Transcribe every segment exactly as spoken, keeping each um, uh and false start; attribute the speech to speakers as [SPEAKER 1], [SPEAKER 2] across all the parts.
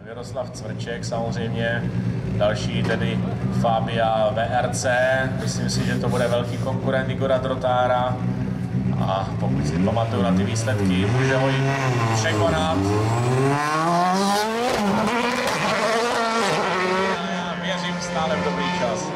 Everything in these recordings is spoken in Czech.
[SPEAKER 1] Jaroslav Cvrček samozřejmě, další tedy Fabia V R C, myslím si, že to bude velký konkurent Igora Trotára a pokud si pamatuju na ty výsledky, může ho i překonat. Já věřím stále v dobrý čas.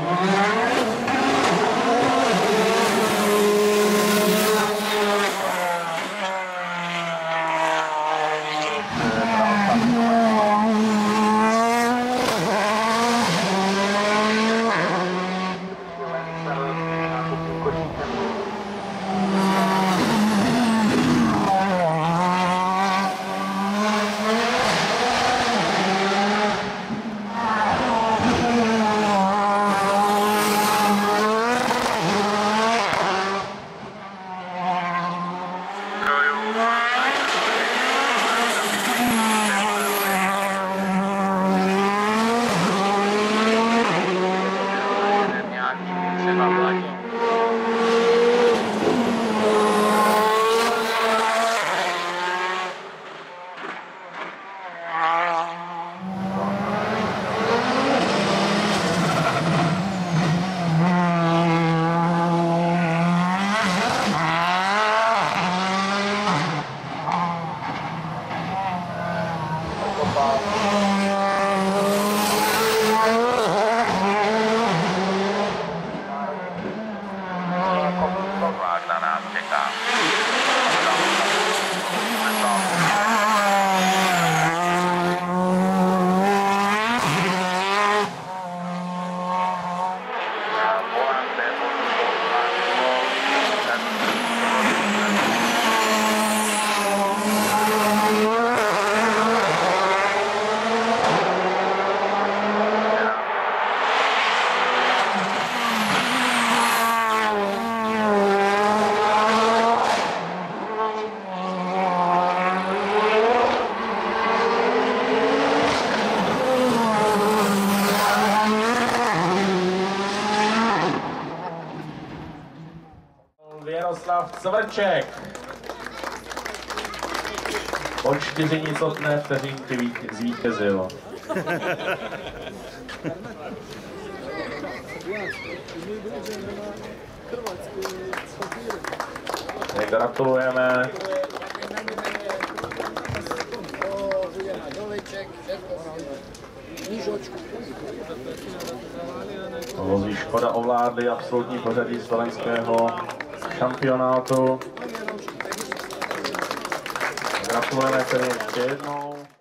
[SPEAKER 2] Na nás čeká.
[SPEAKER 1] Jaroslav Cvrček. O čtyři nicotné vteřinky zvítězil. Gratulujeme. Vozí Škoda ovládli absolutní pořadí slovenského šampionátu. Gratulujeme tedy ještě jednou.